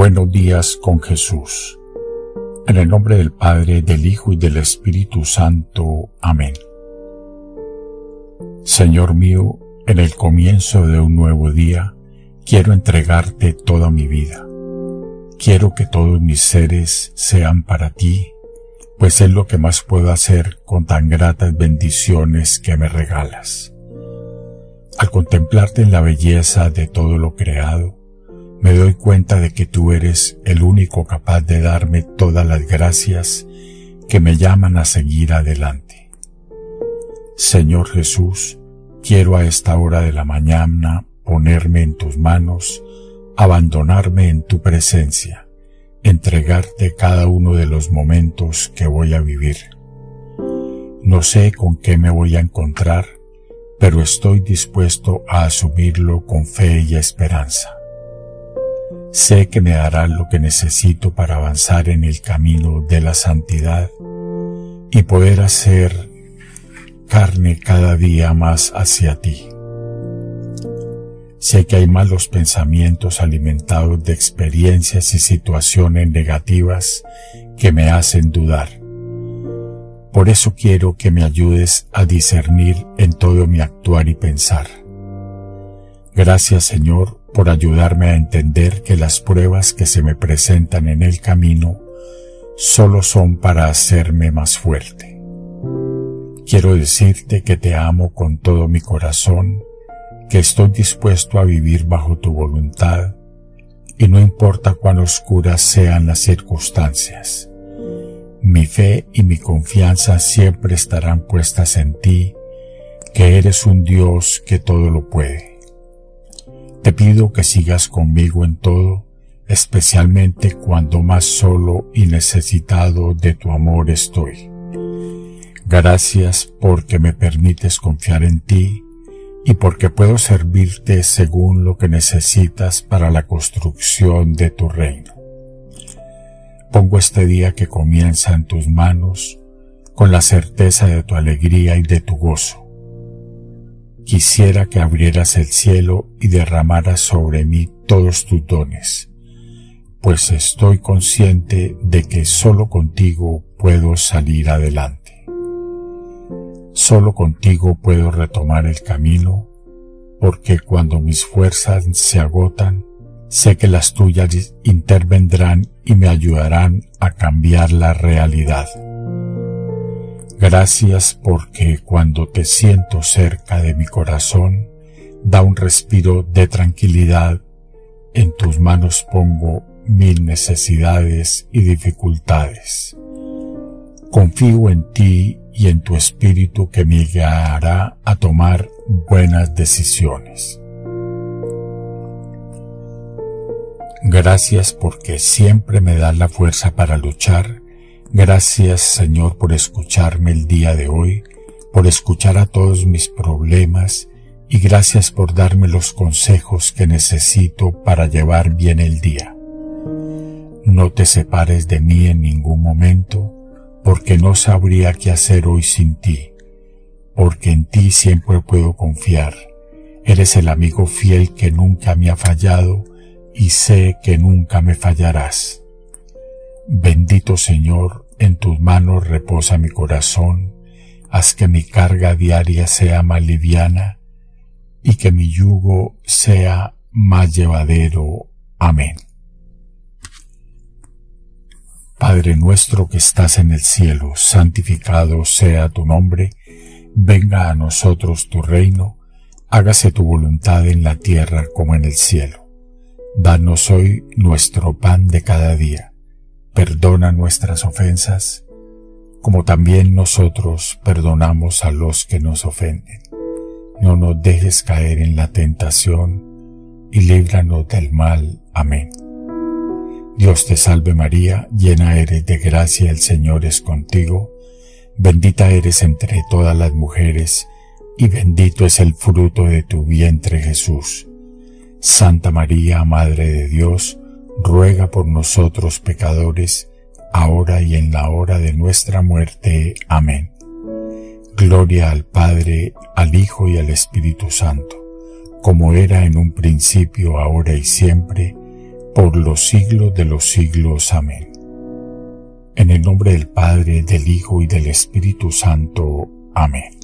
Buenos días con Jesús. En el nombre del Padre, del Hijo y del Espíritu Santo. Amén. Señor mío, en el comienzo de un nuevo día, quiero entregarte toda mi vida. Quiero que todos mis seres sean para ti, pues es lo que más puedo hacer con tan gratas bendiciones que me regalas. Al contemplarte en la belleza de todo lo creado, me doy cuenta de que tú eres el único capaz de darme todas las gracias que me llaman a seguir adelante. Señor Jesús, quiero a esta hora de la mañana ponerme en tus manos, abandonarme en tu presencia, entregarte cada uno de los momentos que voy a vivir. No sé con qué me voy a encontrar, pero estoy dispuesto a asumirlo con fe y esperanza. Sé que me darás lo que necesito para avanzar en el camino de la santidad y poder hacer carne cada día más hacia ti. Sé que hay malos pensamientos alimentados de experiencias y situaciones negativas que me hacen dudar. Por eso quiero que me ayudes a discernir en todo mi actuar y pensar. Gracias, Señor, por ayudarme a entender que las pruebas que se me presentan en el camino solo son para hacerme más fuerte. Quiero decirte que te amo con todo mi corazón, que estoy dispuesto a vivir bajo tu voluntad, y no importa cuán oscuras sean las circunstancias. Mi fe y mi confianza siempre estarán puestas en ti, que eres un Dios que todo lo puede. Te pido que sigas conmigo en todo, especialmente cuando más solo y necesitado de tu amor estoy. Gracias porque me permites confiar en ti y porque puedo servirte según lo que necesitas para la construcción de tu reino. Pongo este día que comienza en tus manos con la certeza de tu alegría y de tu gozo. Quisiera que abrieras el cielo y derramaras sobre mí todos tus dones, pues estoy consciente de que solo contigo puedo salir adelante. Solo contigo puedo retomar el camino, porque cuando mis fuerzas se agotan, sé que las tuyas intervendrán y me ayudarán a cambiar la realidad. Gracias porque cuando te siento cerca de mi corazón, da un respiro de tranquilidad. En tus manos pongo mil necesidades y dificultades. Confío en ti y en tu espíritu que me guiará a tomar buenas decisiones. Gracias porque siempre me das la fuerza para luchar. Gracias, Señor, por escucharme el día de hoy, por escuchar a todos mis problemas y gracias por darme los consejos que necesito para llevar bien el día. No te separes de mí en ningún momento, porque no sabría qué hacer hoy sin ti, porque en ti siempre puedo confiar. Eres el amigo fiel que nunca me ha fallado y sé que nunca me fallarás. Bendito Señor, en tus manos reposa mi corazón, haz que mi carga diaria sea más liviana y que mi yugo sea más llevadero. Amén. Padre nuestro que estás en el cielo, santificado sea tu nombre, venga a nosotros tu reino, hágase tu voluntad en la tierra como en el cielo. Danos hoy nuestro pan de cada día. Perdona nuestras ofensas, como también nosotros perdonamos a los que nos ofenden. No nos dejes caer en la tentación, y líbranos del mal. Amén. Dios te salve María, llena eres de gracia, el Señor es contigo. Bendita eres entre todas las mujeres, y bendito es el fruto de tu vientre Jesús. Santa María, Madre de Dios, ruega por nosotros pecadores, ahora y en la hora de nuestra muerte. Amén. Gloria al Padre, al Hijo y al Espíritu Santo, como era en un principio, ahora y siempre, por los siglos de los siglos. Amén. En el nombre del Padre, del Hijo y del Espíritu Santo. Amén.